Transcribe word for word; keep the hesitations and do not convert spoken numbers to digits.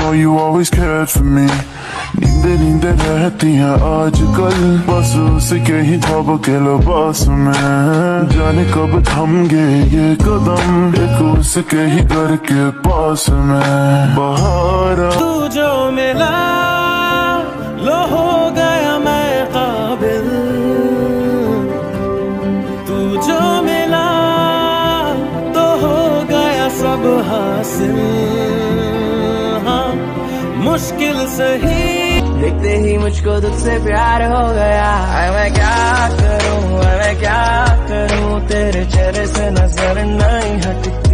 know you always cared for me. नींदे नींदे रहती हैं आजकल, बस उसके ही ख्वाब के लिबास में। जाने कब थमगे ये कदम, एक उसके ही घर के पास में। बहारा तू जो मिला लो हो गया मैं काबिल, तू जो मिला तो हो गया सब हासिल। हाँ मुश्किल सही देखते ही मुझको तुझसे प्यार हो गया। ऐ मैं क्या करूं, ऐ मैं क्या करूं, तेरे चेहरे से नजर नहीं हटती।